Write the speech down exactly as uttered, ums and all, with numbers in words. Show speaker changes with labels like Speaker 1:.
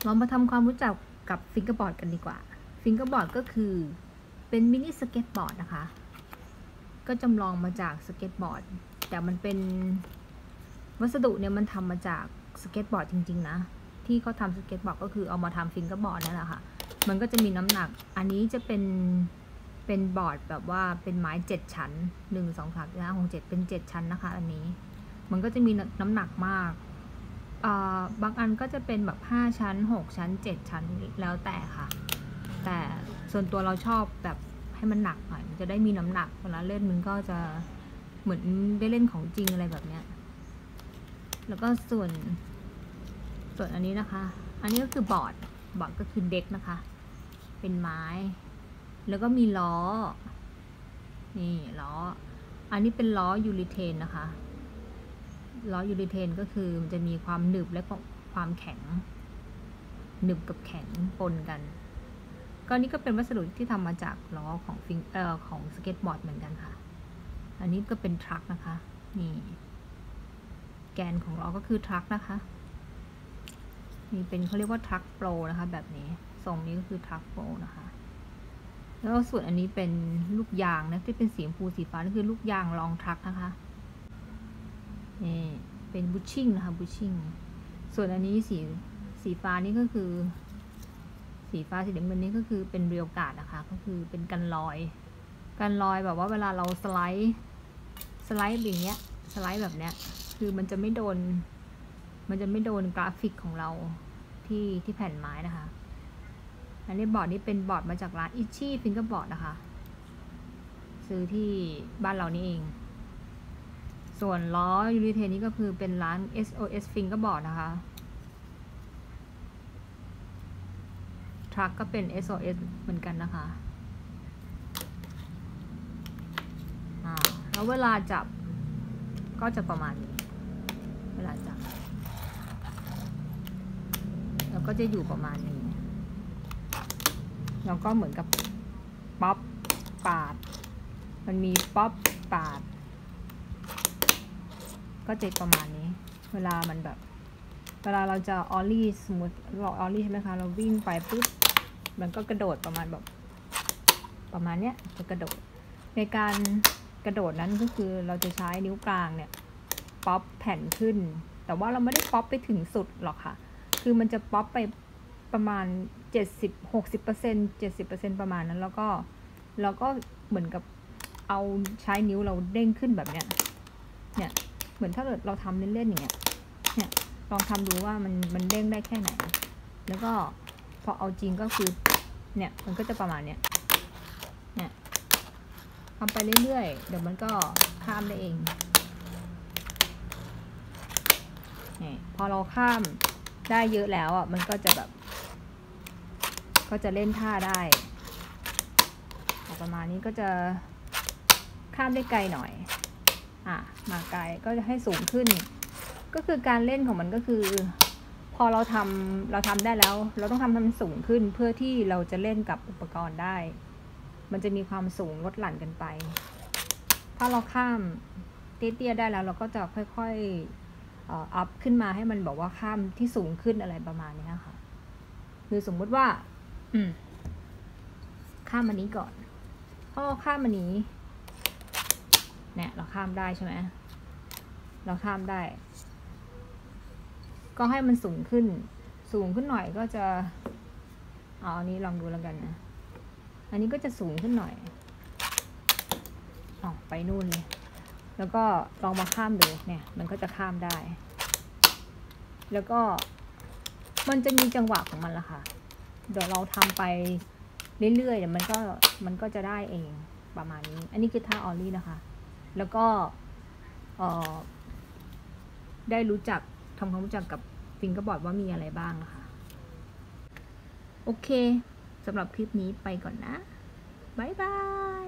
Speaker 1: เรามาทำความรู้จักกับฟิงเกอร์บอร์ดกันดีกว่าฟิงเกอร์บอร์ดก็คือเป็นมินิสเก็ตบอร์ดนะคะก็จำลองมาจากสเก็ตบอร์ดแต่มันเป็นวัสดุเนี่ยมันทำมาจากสเก็ตบอร์ดจริงๆนะที่เขาทำสเก็ตบอร์ดก็คือเอามาทำฟิงเกอร์บอร์ดนั่นแหละค่ะมันก็จะมีน้ำหนักอันนี้จะเป็นเป็นบอร์ดแบบว่าเป็นไม้เจ็ดชั้นหนึ่งสองสามสี่ห้าหกเจ็ดเป็นเจ็ดชั้นนะคะอันนี้มันก็จะมีน้ำหนักมากบางอันก็จะเป็นแบบห้าชั้นหกชั้นเจ็ดชั้นแล้วแต่ค่ะแต่ส่วนตัวเราชอบแบบให้มันหนักหน่อยมันจะได้มีน้ำหนักเวลาเล่นมันก็จะเหมือนได้เล่นของจริงอะไรแบบเนี้ยแล้วก็ส่วนส่วนอันนี้นะคะอันนี้ก็คือบอร์ดบอร์ดก็คือเด็กนะคะเป็นไม้แล้วก็มีล้อนี่ล้ออันนี้เป็นล้อยูริเทนนะคะล้อยูริเทนก็คือมันจะมีความหนึบและความแข็งหนึบกับแข็งปนกันก็นี่ก็เป็นวัสดุที่ทำมาจากล้อของฟิงเอ่อของสเก็ตบอร์ดเหมือนกันค่ะอันนี้ก็เป็นทรัคนะคะนี่แกนของล้อก็คือทรัคนะคะนี่เป็นเขาเรียกว่าทรัคโปรนะคะแบบนี้ทรงนี้ก็คือทรัคโปรนะคะแล้วส่วนอันนี้เป็นลูกยางนะที่เป็นสีชมพูสีฟ้านี่คือลูกยางรองทรัคนะคะนี่เป็นบูชชิ่งนะคะบูชชิ่งส่วนอันนี้สีสีฟ้านี่ก็คือสีฟ้าสีน้ำเงินนี่ก็คือเป็นเรียวการ์ดนะคะก็คือเป็นกันรอยกันรอยแบบว่าเวลาเราสไลด์สไลด์อย่างเงี้ยสไลด์แบบเนี้ยคือมันจะไม่โดนมันจะไม่โดนกราฟิกของเราที่ที่แผ่นไม้นะคะอันนี้บอร์ดนี้เป็นบอร์ดมาจากร้านอิชี่ฟิงเกอร์บอร์ดนะคะซื้อที่บ้านเรานี่เองส่วนล้อยูริเทนนี้ก็คือเป็นร้าน เอส โอ เอส Fingerboard นะคะทรัคก็เป็น เอส โอ เอส เหมือนกันนะคะอ่าแล้วเวลาจับก็จะประมาณนี้เวลาจับแล้วก็จะอยู่ประมาณนี้แล้วก็เหมือนกับป๊อปปาดมันมีป๊อปปาดก็จะประมาณนี้เวลามันแบบเวลาเราจะออลลี่สมมติเราออลลี่ใช่ไหมคะเราวิ่งไปปุ๊บมันก็กระโดดประมาณแบบประมาณเนี้ยจะกระโดดในการกระโดดนั้นก็คือเราจะใช้นิ้วกลางเนี่ยป๊อปแผ่นขึ้นแต่ว่าเราไม่ได้ป๊อปไปถึงสุดหรอกค่ะคือมันจะป๊อปไปประมาณเจ็ดสิบ หกสิบเปอร์เซ็นต์ เจ็ดสิบเปอร์เซ็นต์ประมาณนั้นแล้วก็เราก็เหมือนกับเอาใช้นิ้วเราเด้งขึ้นแบบเนี้ยเนี่ยเหมือนถ้าเกิดเราทำเล่นๆอย่างเงี้ยเนี่ยลองทำดูว่ามันมันเด้งได้แค่ไหนแล้วก็พอเอาจริงก็คือเนี่ยมันก็จะประมาณเนี้ยเนี่ยทำไปเรื่อยๆเดี๋ยวมันก็ข้ามได้เองนี่พอเราข้ามได้เยอะแล้วอ่ะมันก็จะแบบก็จะเล่นท่าได้ประมาณนี้ก็จะข้ามได้ไกลหน่อยอ่ะมาไกลก็จะให้สูงขึ้นก็คือการเล่นของมันก็คือพอเราทำเราทำได้แล้วเราต้องทำให้มันสูงขึ้นเพื่อที่เราจะเล่นกับอุปกรณ์ได้มันจะมีความสูงลดหลั่นกันไปถ้าเราข้ามเตี้ยๆได้แล้วเราก็จะค่อยๆอัพขึ้นมาให้มันบอกว่าข้ามที่สูงขึ้นอะไรประมาณนี้ค่ะคือสมมุติว่าอืมข้ามอันนี้ก่อนพอข้ามอันนี้เนี่ยเราข้ามได้ใช่ไหมเราข้ามได้ก็ให้มันสูงขึ้นสูงขึ้นหน่อยก็จะเอาอันนี้ลองดูแล้วกันนะอันนี้ก็จะสูงขึ้นหน่อยออกไปนู่นเลยแล้วก็ลองมาข้ามดูเนี่ยมันก็จะข้ามได้แล้วก็มันจะมีจังหวะของมันละค่ะเดี๋ยวเราทำไปเรื่อยๆเดี๋ยวมันก็มันก็จะได้เองประมาณนี้อันนี้คือท่าออลลี่นะคะแล้วก็เอ่อได้รู้จักทำความรู้จักกับฟิงเกอร์บอร์ดว่ามีอะไรบ้างนะคะโอเคสำหรับคลิปนี้ไปก่อนนะบ๊ายบาย